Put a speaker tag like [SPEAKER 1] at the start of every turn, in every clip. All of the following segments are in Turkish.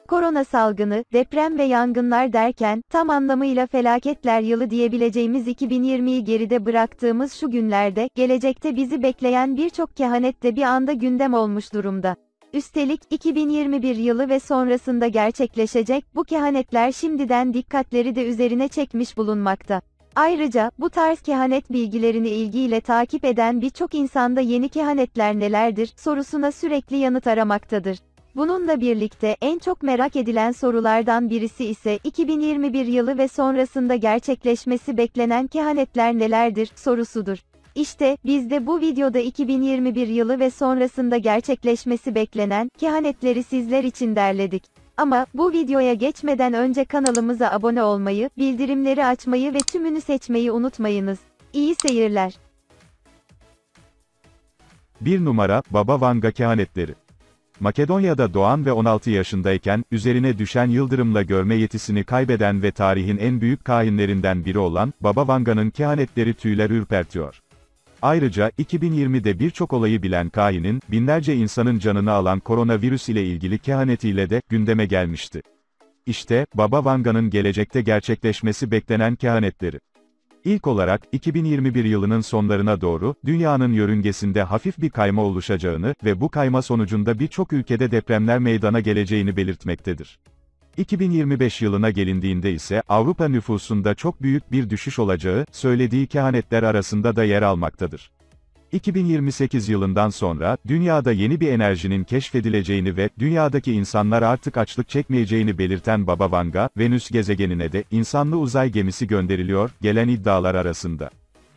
[SPEAKER 1] Korona salgını, deprem ve yangınlar derken, tam anlamıyla felaketler yılı diyebileceğimiz 2020'yi geride bıraktığımız şu günlerde, gelecekte bizi bekleyen birçok kehanet de bir anda gündem olmuş durumda. Üstelik, 2021 yılı ve sonrasında gerçekleşecek, bu kehanetler şimdiden dikkatleri de üzerine çekmiş bulunmakta. Ayrıca, bu tarz kehanet bilgilerini ilgiyle takip eden birçok insanda yeni kehanetler nelerdir, sorusuna sürekli yanıt aramaktadır. Bununla birlikte, en çok merak edilen sorulardan birisi ise, 2021 yılı ve sonrasında gerçekleşmesi beklenen kehanetler nelerdir, sorusudur. İşte, biz de bu videoda 2021 yılı ve sonrasında gerçekleşmesi beklenen kehanetleri sizler için derledik. Ama, bu videoya geçmeden önce kanalımıza abone olmayı, bildirimleri açmayı ve tümünü seçmeyi unutmayınız. İyi seyirler.
[SPEAKER 2] 1 numara, Baba Vanga kehanetleri. Makedonya'da doğan ve 16 yaşındayken, üzerine düşen yıldırımla görme yetisini kaybeden ve tarihin en büyük kahinlerinden biri olan, Baba Vanga'nın kehanetleri tüyler ürpertiyor. Ayrıca, 2020'de birçok olayı bilen kahinin, binlerce insanın canını alan koronavirüs ile ilgili kehanetiyle de, gündeme gelmişti. İşte, Baba Vanga'nın gelecekte gerçekleşmesi beklenen kehanetleri. İlk olarak, 2021 yılının sonlarına doğru, dünyanın yörüngesinde hafif bir kayma oluşacağını ve bu kayma sonucunda birçok ülkede depremler meydana geleceğini belirtmektedir. 2025 yılına gelindiğinde ise, Avrupa nüfusunda çok büyük bir düşüş olacağı, söylediği kehanetler arasında da yer almaktadır. 2028 yılından sonra, dünyada yeni bir enerjinin keşfedileceğini ve dünyadaki insanlar artık açlık çekmeyeceğini belirten Baba Vanga, Venüs gezegenine de insanlı uzay gemisi gönderiliyor, gelen iddialar arasında.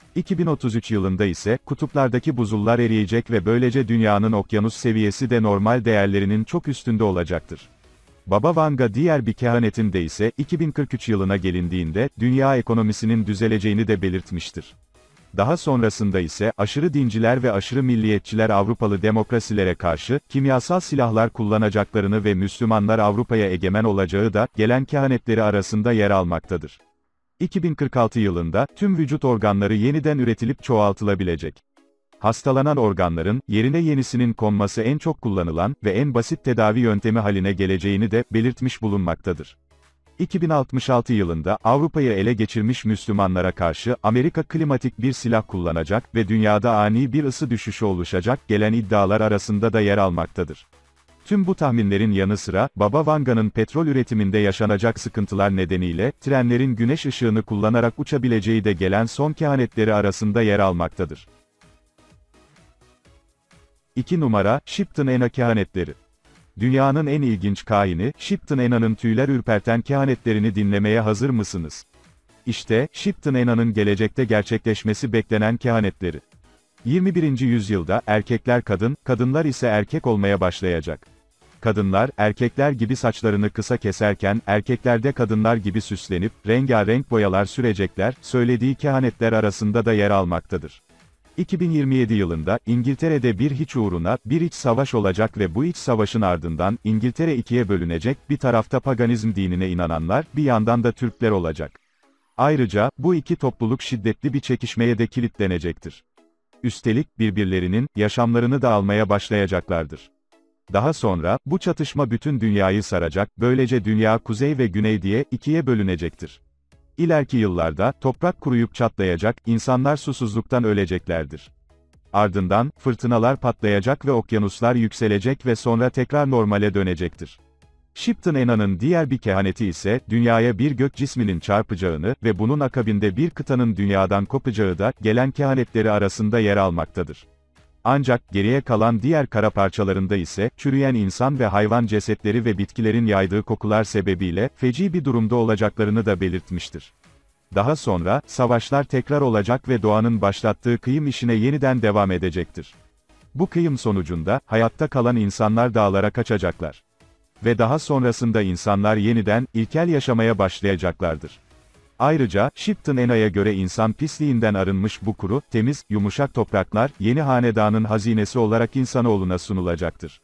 [SPEAKER 2] 2033 yılında ise, kutuplardaki buzullar eriyecek ve böylece dünyanın okyanus seviyesi de normal değerlerinin çok üstünde olacaktır. Baba Vanga diğer bir kehanetinde ise, 2043 yılına gelindiğinde, dünya ekonomisinin düzeleceğini de belirtmiştir. Daha sonrasında ise, aşırı dinciler ve aşırı milliyetçiler Avrupalı demokrasilere karşı, kimyasal silahlar kullanacaklarını ve Müslümanlar Avrupa'ya egemen olacağı da, gelen kehanetleri arasında yer almaktadır. 2046 yılında, tüm vücut organları yeniden üretilip çoğaltılabilecek. Hastalanan organların, yerine yenisinin konması en çok kullanılan ve en basit tedavi yöntemi haline geleceğini de, belirtmiş bulunmaktadır. 2066 yılında, Avrupa'yı ele geçirmiş Müslümanlara karşı, Amerika klimatik bir silah kullanacak ve dünyada ani bir ısı düşüşü oluşacak, gelen iddialar arasında da yer almaktadır. Tüm bu tahminlerin yanı sıra, Baba Vanga'nın petrol üretiminde yaşanacak sıkıntılar nedeniyle, trenlerin güneş ışığını kullanarak uçabileceği de gelen son kehanetleri arasında yer almaktadır. 2 numara, Shipton Ena kehanetleri. Dünyanın en ilginç kahini, Shipton Ena'nın tüyler ürperten kehanetlerini dinlemeye hazır mısınız? İşte, Shipton Ena'nın gelecekte gerçekleşmesi beklenen kehanetleri. 21. yüzyılda, erkekler kadın, kadınlar ise erkek olmaya başlayacak. Kadınlar, erkekler gibi saçlarını kısa keserken, erkekler de kadınlar gibi süslenip, rengarenk boyalar sürecekler, söylediği kehanetler arasında da yer almaktadır. 2027 yılında, İngiltere'de bir hiç uğruna, bir iç savaş olacak ve bu iç savaşın ardından, İngiltere ikiye bölünecek, bir tarafta paganizm dinine inananlar, bir yandan da Türkler olacak. Ayrıca, bu iki topluluk şiddetli bir çekişmeye de kilitlenecektir. Üstelik, birbirlerinin, yaşamlarını da almaya başlayacaklardır. Daha sonra, bu çatışma bütün dünyayı saracak, böylece dünya kuzey ve güney diye, ikiye bölünecektir. İleriki yıllarda, toprak kuruyup çatlayacak, insanlar susuzluktan öleceklerdir. Ardından, fırtınalar patlayacak ve okyanuslar yükselecek ve sonra tekrar normale dönecektir. Shipton Ena'nın diğer bir kehaneti ise, dünyaya bir gök cisminin çarpacağını ve bunun akabinde bir kıtanın dünyadan kopacağı da, gelen kehanetleri arasında yer almaktadır. Ancak, geriye kalan diğer kara parçalarında ise, çürüyen insan ve hayvan cesetleri ve bitkilerin yaydığı kokular sebebiyle, feci bir durumda olacaklarını da belirtmiştir. Daha sonra, savaşlar tekrar olacak ve doğanın başlattığı kıyım işine yeniden devam edecektir. Bu kıyım sonucunda, hayatta kalan insanlar dağlara kaçacaklar. Ve daha sonrasında insanlar yeniden, ilkel yaşamaya başlayacaklardır. Ayrıca, Shipton Ena'ya göre insan pisliğinden arınmış bu kuru, temiz, yumuşak topraklar, yeni hanedanın hazinesi olarak insanoğluna sunulacaktır.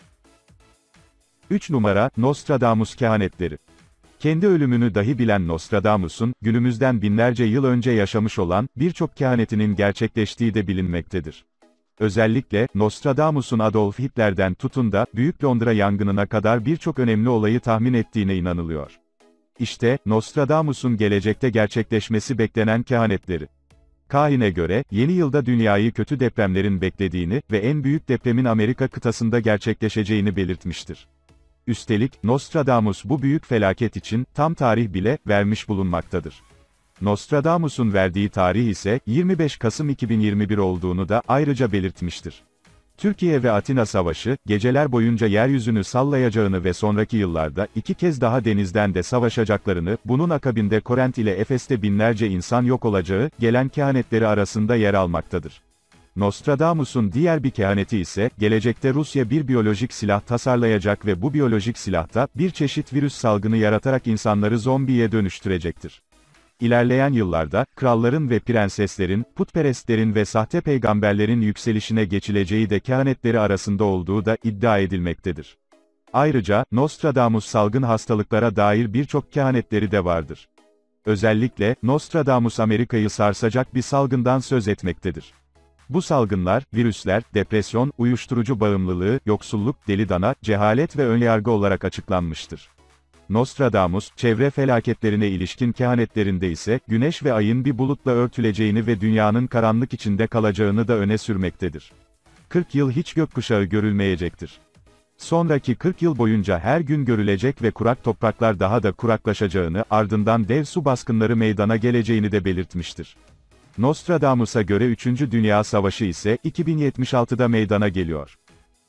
[SPEAKER 2] 3 numara, Nostradamus kehanetleri. Kendi ölümünü dahi bilen Nostradamus'un, günümüzden binlerce yıl önce yaşamış olan, birçok kehanetinin gerçekleştiği de bilinmektedir. Özellikle, Nostradamus'un Adolf Hitler'den tutun da, Büyük Londra yangınına kadar birçok önemli olayı tahmin ettiğine inanılıyor. İşte, Nostradamus'un gelecekte gerçekleşmesi beklenen kehanetleri. Kahine göre, yeni yılda dünyayı kötü depremlerin beklediğini ve en büyük depremin Amerika kıtasında gerçekleşeceğini belirtmiştir. Üstelik, Nostradamus bu büyük felaket için, tam tarih bile, vermiş bulunmaktadır. Nostradamus'un verdiği tarih ise, 25 Kasım 2021 olduğunu da, ayrıca belirtmiştir. Türkiye ve Atina Savaşı, geceler boyunca yeryüzünü sallayacağını ve sonraki yıllarda, 2 kez daha denizden de savaşacaklarını, bunun akabinde Korent ile Efes'te binlerce insan yok olacağı, gelen kehanetleri arasında yer almaktadır. Nostradamus'un diğer bir kehaneti ise, gelecekte Rusya bir biyolojik silah tasarlayacak ve bu biyolojik silahta, bir çeşit virüs salgını yaratarak insanları zombiye dönüştürecektir. İlerleyen yıllarda, kralların ve prenseslerin, putperestlerin ve sahte peygamberlerin yükselişine geçileceği de kehanetleri arasında olduğu da iddia edilmektedir. Ayrıca, Nostradamus salgın hastalıklara dair birçok kehanetleri de vardır. Özellikle, Nostradamus Amerika'yı sarsacak bir salgından söz etmektedir. Bu salgınlar, virüsler, depresyon, uyuşturucu bağımlılığı, yoksulluk, deli dana, cehalet ve önyargı olarak açıklanmıştır. Nostradamus, çevre felaketlerine ilişkin kehanetlerinde ise, güneş ve ayın bir bulutla örtüleceğini ve dünyanın karanlık içinde kalacağını da öne sürmektedir. 40 yıl hiç gökkuşağı görülmeyecektir. Sonraki 40 yıl boyunca her gün görülecek ve kurak topraklar daha da kuraklaşacağını, ardından dev su baskınları meydana geleceğini de belirtmiştir. Nostradamus'a göre 3. Dünya Savaşı ise, 2076'da meydana geliyor.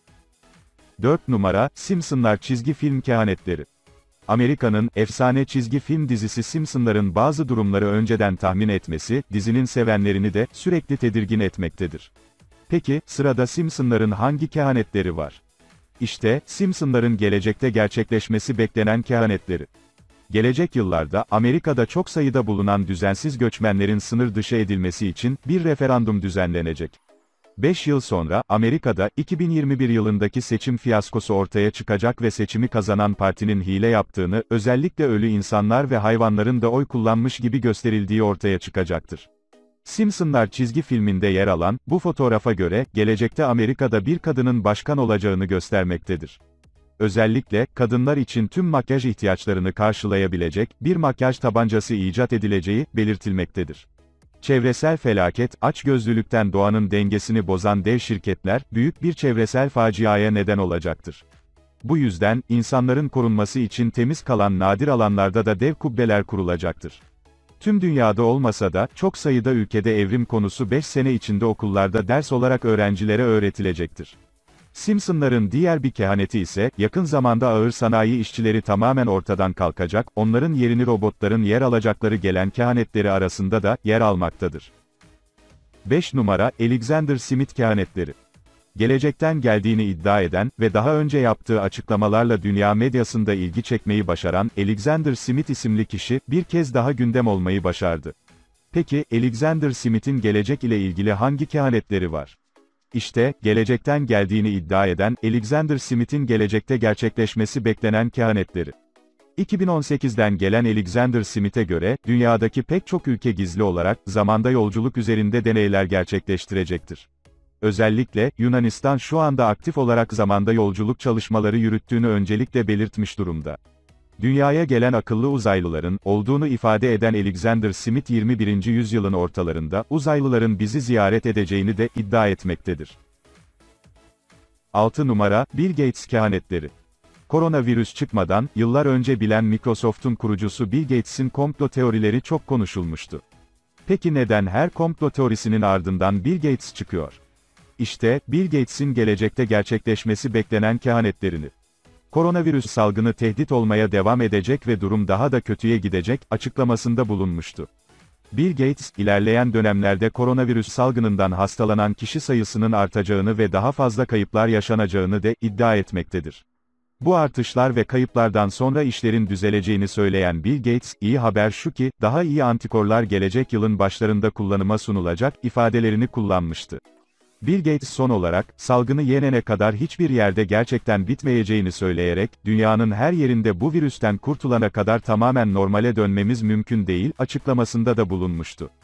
[SPEAKER 2] 4 numara, Simpsonlar çizgi film kehanetleri. Amerika'nın, efsane çizgi film dizisi Simpsonların bazı durumları önceden tahmin etmesi, dizinin sevenlerini de, sürekli tedirgin etmektedir. Peki, sırada Simpsonların hangi kehanetleri var? İşte, Simpsonların gelecekte gerçekleşmesi beklenen kehanetleri. Gelecek yıllarda, Amerika'da çok sayıda bulunan düzensiz göçmenlerin sınır dışı edilmesi için, bir referandum düzenlenecek. 5 yıl sonra, Amerika'da, 2021 yılındaki seçim fiyaskosu ortaya çıkacak ve seçimi kazanan partinin hile yaptığını, özellikle ölü insanlar ve hayvanların da oy kullanmış gibi gösterildiği ortaya çıkacaktır. Simpsonlar çizgi filminde yer alan, bu fotoğrafa göre, gelecekte Amerika'da bir kadının başkan olacağını göstermektedir. Özellikle, kadınlar için tüm makyaj ihtiyaçlarını karşılayabilecek, bir makyaj tabancası icat edileceği, belirtilmektedir. Çevresel felaket, açgözlülükten doğanın dengesini bozan dev şirketler, büyük bir çevresel faciaya neden olacaktır. Bu yüzden, insanların korunması için temiz kalan nadir alanlarda da dev kubbeler kurulacaktır. Tüm dünyada olmasa da, çok sayıda ülkede evrim konusu 5 sene içinde okullarda ders olarak öğrencilere öğretilecektir. Simpsonların diğer bir kehaneti ise, yakın zamanda ağır sanayi işçileri tamamen ortadan kalkacak, onların yerini robotların yer alacakları gelen kehanetleri arasında da, yer almaktadır. 5 numara, Alexander Smith kehanetleri. Gelecekten geldiğini iddia eden ve daha önce yaptığı açıklamalarla dünya medyasında ilgi çekmeyi başaran, Alexander Smith isimli kişi, bir kez daha gündem olmayı başardı. Peki, Alexander Smith'in gelecek ile ilgili hangi kehanetleri var? İşte, gelecekten geldiğini iddia eden, Alexander Smith'in gelecekte gerçekleşmesi beklenen kehanetleri. 2018'den gelen Alexander Smith'e göre, dünyadaki pek çok ülke gizli olarak, zamanda yolculuk üzerinde deneyler gerçekleştirecektir. Özellikle, Yunanistan şu anda aktif olarak zamanda yolculuk çalışmaları yürüttüğünü öncelikle belirtmiş durumda. Dünyaya gelen akıllı uzaylıların, olduğunu ifade eden Alexander Smith 21. yüzyılın ortalarında, uzaylıların bizi ziyaret edeceğini de, iddia etmektedir. 6 numara, Bill Gates kehanetleri. Koronavirüs çıkmadan, yıllar önce bilen Microsoft'un kurucusu Bill Gates'in komplo teorileri çok konuşulmuştu. Peki neden her komplo teorisinin ardından Bill Gates çıkıyor? İşte, Bill Gates'in gelecekte gerçekleşmesi beklenen kehanetlerini. Koronavirüs salgını tehdit olmaya devam edecek ve durum daha da kötüye gidecek, açıklamasında bulunmuştu. Bill Gates, ilerleyen dönemlerde koronavirüs salgınından hastalanan kişi sayısının artacağını ve daha fazla kayıplar yaşanacağını da iddia etmektedir. Bu artışlar ve kayıplardan sonra işlerin düzeleceğini söyleyen Bill Gates, iyi haber şu ki, daha iyi antikorlar gelecek yılın başlarında kullanıma sunulacak, ifadelerini kullanmıştı. Bill Gates son olarak, salgını yenene kadar hiçbir yerde gerçekten bitmeyeceğini söyleyerek, dünyanın her yerinde bu virüsten kurtulana kadar tamamen normale dönmemiz mümkün değil, açıklamasında da bulunmuştu.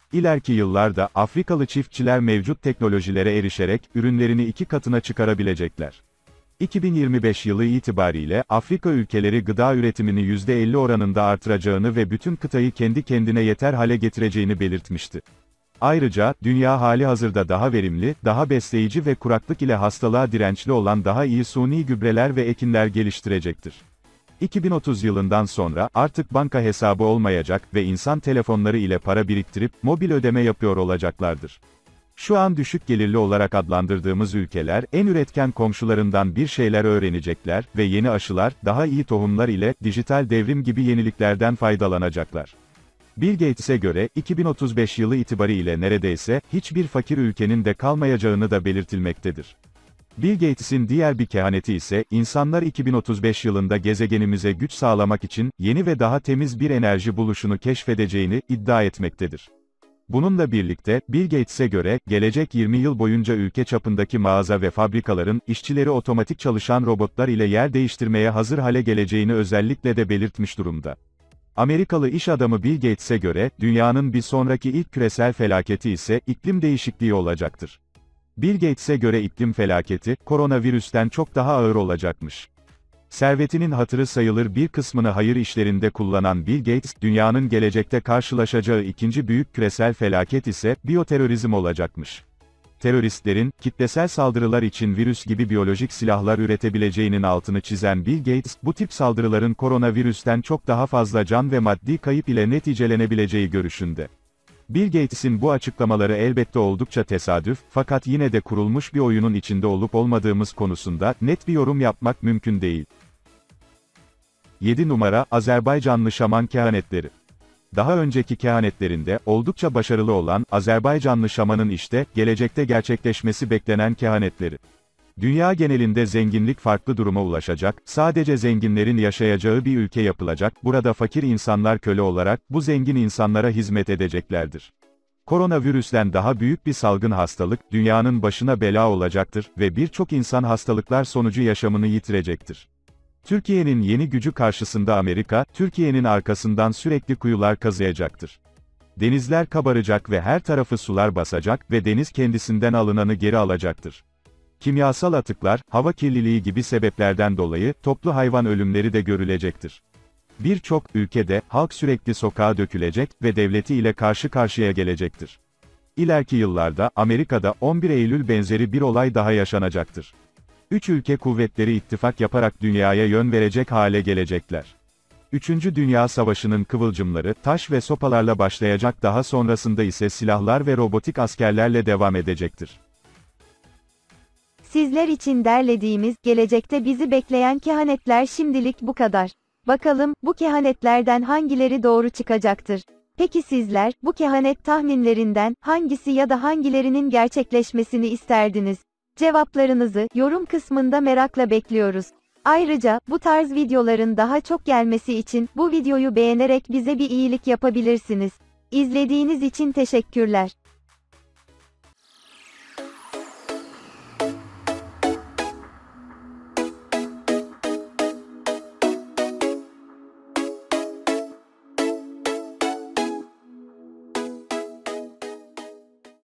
[SPEAKER 2] İleriki yıllarda, Afrikalı çiftçiler mevcut teknolojilere erişerek, ürünlerini 2 katına çıkarabilecekler. 2025 yılı itibariyle, Afrika ülkeleri gıda üretimini %50 oranında artıracağını ve bütün kıtayı kendi kendine yeter hale getireceğini belirtmişti. Ayrıca, dünya halihazırda daha verimli, daha besleyici ve kuraklık ile hastalığa dirençli olan daha iyi suni gübreler ve ekinler geliştirecektir. 2030 yılından sonra, artık banka hesabı olmayacak ve insan telefonları ile para biriktirip, mobil ödeme yapıyor olacaklardır. Şu an düşük gelirli olarak adlandırdığımız ülkeler, en üretken komşularından bir şeyler öğrenecekler ve yeni aşılar, daha iyi tohumlar ile, dijital devrim gibi yeniliklerden faydalanacaklar. Bill Gates'e göre, 2035 yılı itibariyle neredeyse, hiçbir fakir ülkenin de kalmayacağını da belirtilmektedir. Bill Gates'in diğer bir kehaneti ise, insanlar 2035 yılında gezegenimize güç sağlamak için, yeni ve daha temiz bir enerji buluşunu keşfedeceğini, iddia etmektedir. Bununla birlikte, Bill Gates'e göre, gelecek 20 yıl boyunca ülke çapındaki mağaza ve fabrikaların, işçileri otomatik çalışan robotlar ile yer değiştirmeye hazır hale geleceğini özellikle de belirtmiş durumda. Amerikalı iş adamı Bill Gates'e göre, dünyanın bir sonraki ilk küresel felaketi ise, iklim değişikliği olacaktır. Bill Gates'e göre iklim felaketi, koronavirüsten çok daha ağır olacakmış. Servetinin hatırı sayılır bir kısmını hayır işlerinde kullanan Bill Gates, dünyanın gelecekte karşılaşacağı ikinci büyük küresel felaket ise, biyoterörizm olacakmış. Teröristlerin, kitlesel saldırılar için virüs gibi biyolojik silahlar üretebileceğinin altını çizen Bill Gates, bu tip saldırıların koronavirüsten çok daha fazla can ve maddi kayıp ile neticelenebileceği görüşünde. Bill Gates'in bu açıklamaları elbette oldukça tesadüf, fakat yine de kurulmuş bir oyunun içinde olup olmadığımız konusunda, net bir yorum yapmak mümkün değil. 7 numara, Azerbaycanlı şaman kehanetleri. Daha önceki kehanetlerinde, oldukça başarılı olan, Azerbaycanlı şamanın işte, gelecekte gerçekleşmesi beklenen kehanetleri. Dünya genelinde zenginlik farklı duruma ulaşacak, sadece zenginlerin yaşayacağı bir ülke yapılacak, burada fakir insanlar köle olarak, bu zengin insanlara hizmet edeceklerdir. Koronavirüsten daha büyük bir salgın hastalık, dünyanın başına bela olacaktır ve birçok insan hastalıklar sonucu yaşamını yitirecektir. Türkiye'nin yeni gücü karşısında Amerika, Türkiye'nin arkasından sürekli kuyular kazıyacaktır. Denizler kabaracak ve her tarafı sular basacak ve deniz kendisinden alınanı geri alacaktır. Kimyasal atıklar, hava kirliliği gibi sebeplerden dolayı, toplu hayvan ölümleri de görülecektir. Birçok ülkede, halk sürekli sokağa dökülecek ve devleti ile karşı karşıya gelecektir. İleriki yıllarda, Amerika'da 11 Eylül benzeri bir olay daha yaşanacaktır. 3 ülke kuvvetleri ittifak yaparak dünyaya yön verecek hale gelecekler. 3. Dünya Savaşı'nın kıvılcımları, taş ve sopalarla başlayacak, daha sonrasında ise silahlar ve robotik askerlerle devam edecektir.
[SPEAKER 1] Sizler için derlediğimiz, gelecekte bizi bekleyen kehanetler şimdilik bu kadar. Bakalım, bu kehanetlerden hangileri doğru çıkacaktır? Peki sizler, bu kehanet tahminlerinden, hangisi ya da hangilerinin gerçekleşmesini isterdiniz? Cevaplarınızı, yorum kısmında merakla bekliyoruz. Ayrıca, bu tarz videoların daha çok gelmesi için, bu videoyu beğenerek bize bir iyilik yapabilirsiniz. İzlediğiniz için teşekkürler.